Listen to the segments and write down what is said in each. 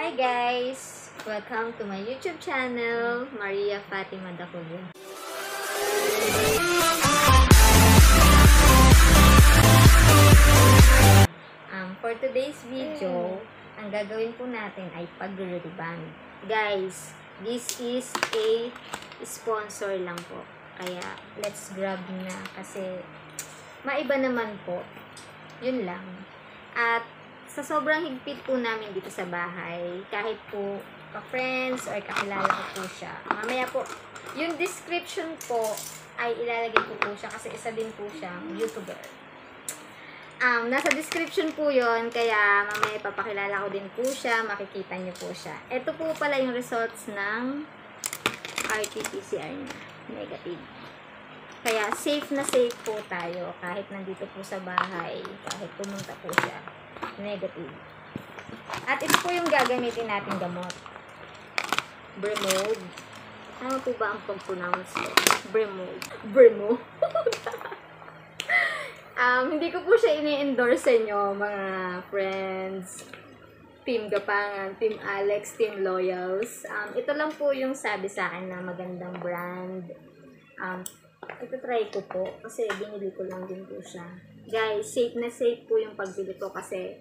Hi guys! Welcome to my YouTube channel, Fatima Dacullo. For today's video, ang gagawin po natin ay pag-rebond. Guys, this is a sponsor lang po. Kaya, let's grab na kasi maiba naman po. Yun lang. At sa sobrang higpit po namin dito sa bahay, kahit po ka-friends or kakilala ko po siya, mamaya po, yung description po ay ilalagay ko po siya kasi isa din po siyang YouTuber. Nasa description po yon, kaya mamaya papakilala ko din po siya, makikita niyo po siya. Ito po pala yung results ng RT-PCR niya, negative. Kaya safe na safe po tayo kahit nandito po sa bahay, kahit pumunta po siya, negative. At ito po yung gagamitin natin gamot. Bremode. Ano po ba ang pag-pronounce ko? Bremode. Bremode. Hindi ko po siya ini-endorse sa inyo, mga friends, Team Gapangan, Team Alex, Team Loyals. Ito lang po yung sabi sa akin na magandang brand. Ito try ko po kasi binili ko lang din po siya. Guys, safe na safe po yung pagbili ko kasi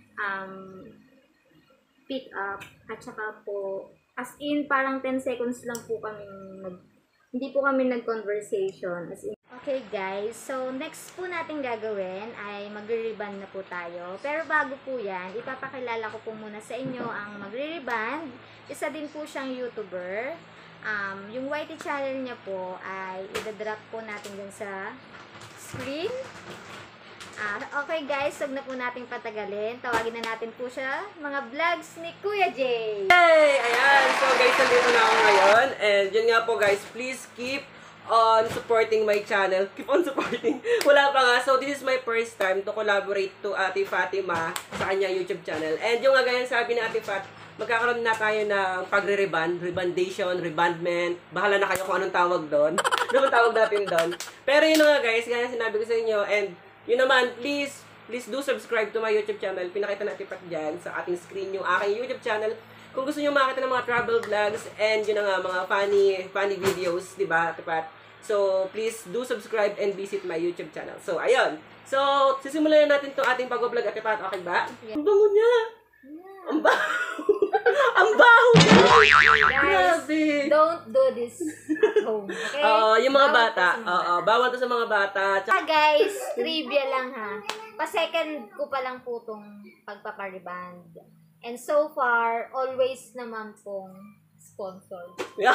pick up at saka po as in parang 10 seconds lang po kami hindi po kami nag-conversation as in. Okay guys, so next po natin gagawin ay magre-rebond na po tayo. Pero bago po yan, ipapakilala ko po muna sa inyo ang magre-rebond. Isa din po siyang YouTuber. Yung YT channel niya po ay i-drop po natin dun sa screen. Okay guys, huwag na po natin patagalin. Tawagin na natin po siya, mga vlogs ni Kuya J. Hey! Ayan! So guys, nandito na ako ngayon. And yun nga po guys, please keep on supporting my channel. Keep on supporting. Wala pa nga. So this is my first time to collaborate to Ate Fatima sa kanya YouTube channel. And yung nga ganyan sabi ni Ate Fat, magkakaroon na tayo ng pagre-rebond, rebondation, rebondment. Bahala na kayo kung anong tawag doon. Anong tawag natin doon. Pero yun nga guys, kaya sinabi ko sa inyo. And yun naman, please do subscribe to my YouTube channel. Pinakita natin pat dyan sa ating screen yung aking YouTube channel. Kung gusto nyo makita ng mga travel vlogs and yun nga, mga funny videos, diba, Tipat? So, please do subscribe and visit my YouTube channel. So, ayun. So, sisimulan na natin itong ating pag-vlog at Tipat. Okay ba? Yeah. Ang bango niya! Yeah. Ang baho! Ang baho! Guys, don't do this at home. Okay? Yung mga bata. Bawal to sa mga bata. Guys, trivia lang ha. Pa-second ko pa lang po itong pagpapariband. And so far, always naman pong sponsor.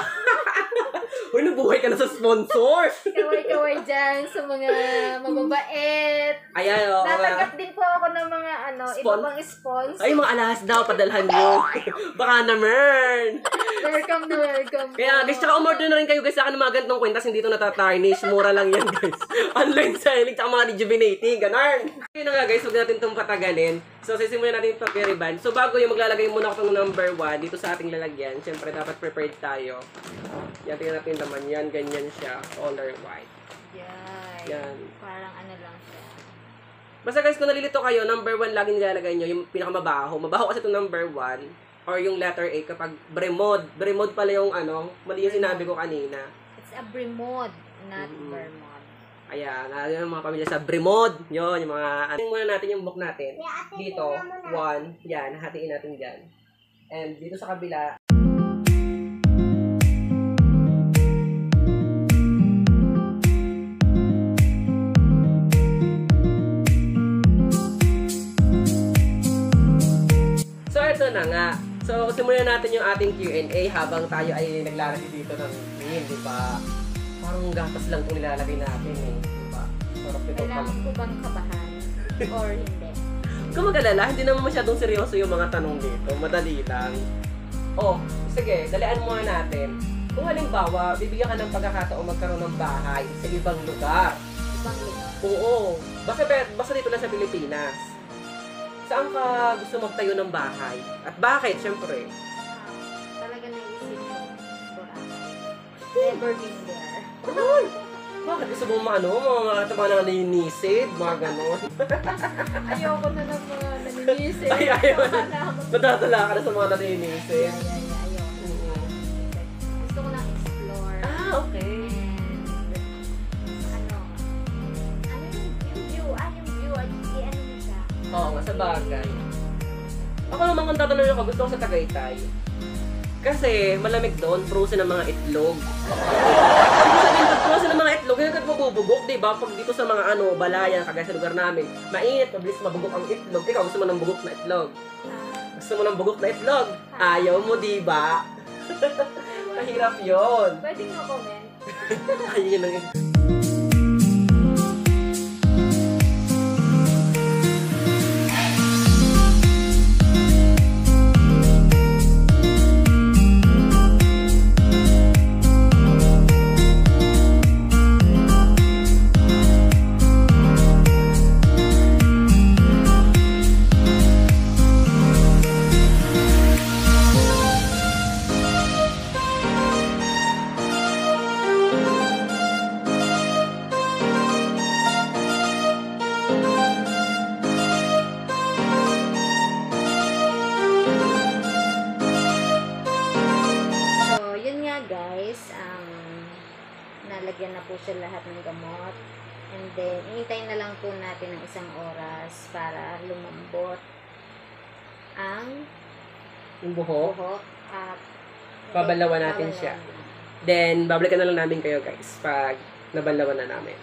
Uy, nabuhay ka na sa sponsor! Kaway-kaway dyan sa mga mababait. Ayan, o. Natanggap din po ako ng mga iba pang sponsor. Ay, mga alahas daw, padalhan nyo. Baka naman. Welcome na welcome. Kaya guys, tsaka umorder na rin kayo guys sa akin ng mga ganitong kwenta, hindi ito natatarnish. Mura lang yan guys. Online selling, tsaka mga rejuvenating, ganun. Yun na nga guys, huwag natin itong patagalin. So, sisimulan natin itong pag-rebond. So, bago yung maglalagay muna ako itong number 1 dito sa ating lalagyan. Siyempre, dapat prepared tayo. Yan, tingnan natin naman yan. Ganyan siya. Color white. Yan. Parang ano lang siya. Basta guys, kung nalilito kayo, number 1 lagi nilalagay nyo. Yung pinakamabaho. Mabaho kasi itong number 1. Or yung letter A kapag Bremode. Bremode pala yung mali yung sinabi ko kanina. It's a Bremode, not Vermont. Ayan, yung mga pamilya sa Bremode. Yun, yung mga... Ating muna natin yung book natin. Dito, 1. Yan, hatiin natin dyan. And dito sa kabila. So, ito na nga. So, simulan natin yung ating Q&A habang tayo ay naglalagay dito ng green, di ba? Parang gatas lang itong nilalagay natin eh. Diba? Kailangan ko bang kabahan? Or hindi? Kung mag-alala, hindi naman masyadong seryoso yung mga tanong dito. Madali lang. Oh, sige, dalian muna natin. Kung halimbawa, bibigyan ka ng pagkakataon magkaroon ng bahay sa ibang lugar. Ibang lugar? Oo. Basta dito lang sa Pilipinas. Saan ka gusto magtayo ng bahay? At bakit, syempre? Talaga naisip ko. Never been there. Ay! Bakit gusto mo mga naninisid, mga ganon? Ayoko na ng mga naninisid. Ayaw na ako Madadala ka na sa mga natinisin. Ayun. Gusto ko lang explore. Ah, okay. And, yung view. Yung view. I-ano mo siya. Oo nga, sa bagay. Ako naman kung tatanungin ako, gusto ko sa Tagaytay. Kasi malamig doon, frozen ng mga itlog. Frozen ng mga itlog, kaya kahit mabubugok, diba? Pag dito sa mga balayan, kagaya sa lugar namin, mainit, mabilis mabugok ang itlog. Ikaw, gusto mo ng bugok na itlog? Gusto mo ng bugok na itlog? Ayaw mo, diba? Mahirap yun. Pwede mo comment. Ayun lang yun. Nalagyan na po siya lahat ng gamot. And then, hintayin na lang po natin ng 1 oras para lumambot ang buhok. At Babalawan natin siya. Then, babalikan na lang namin kayo guys pag nabalawan na namin.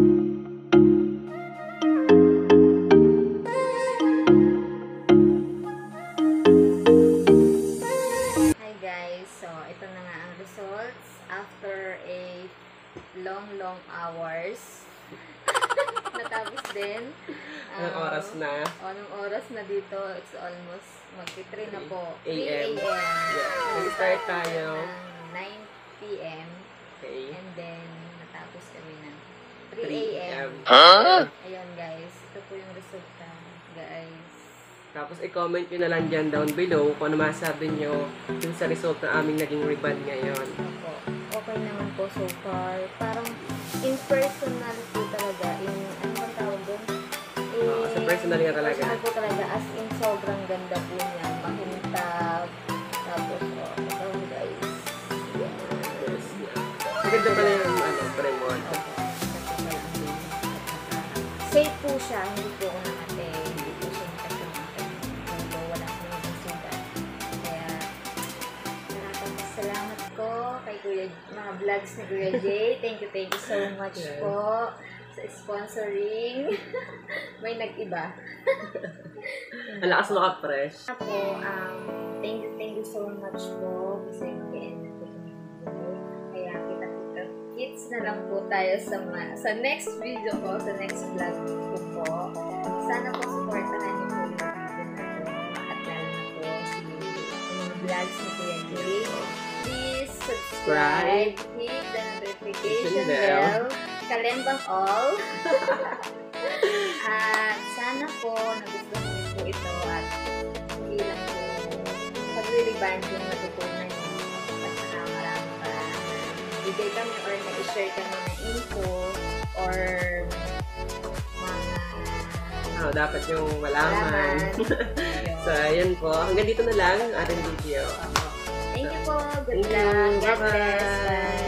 Hi guys, so ito na nga ang results after a long hours. Natapos din. Anong oras na? Anong oras na dito? It's almost mag-3 na po. 3 AM. a.m. Yeah. Nag-start tayo. 9 p.m. Okay. And then, natapos kami ng 3 a.m. Ayun guys. Ito po yung resulta, guys. Tapos i-comment nyo na lang dyan down below kung ano masabi nyo dun sa result na aming naging rebond ngayon. Opo. Okay naman po so far. Parang impersonal po talaga. Ano bang tawag doon? Sa personal nga talaga. Personal po talaga. As in, sobrang ganda po niya. Mahintab. Tapos, ito guys. Yes. Maganda pala yung premon. Safe po siya. Hindi po ako nakate. Hindi po siya nakate. Wala po yung sugat. Kaya, salamat ko kay Kuya, mga vlogs ni Kuya J. Thank you so much po sa sponsoring. May nag-iba. Ang lakas maka-fresh. Po, thank you so much po kasi mag-end na po yung video. Kaya kita-kits na lang po tayo sa next video ko, sa next vlog ko po. Sana po supportahan niyo po yung video na po. At lalo na po yung vlogs ni Kuya J. Please subscribe, hit the notification bell, kalembang all. At sana po nagustuhan niyo po ito at hindi lang po pag-reband yung natutunan niyo at saka marami pa bigay kami or nag-share kami na info or mga dapat yung malaman. So, ayan po. Hanggang dito na lang ang ating video. Thank you po. Good luck. God bless. Bye.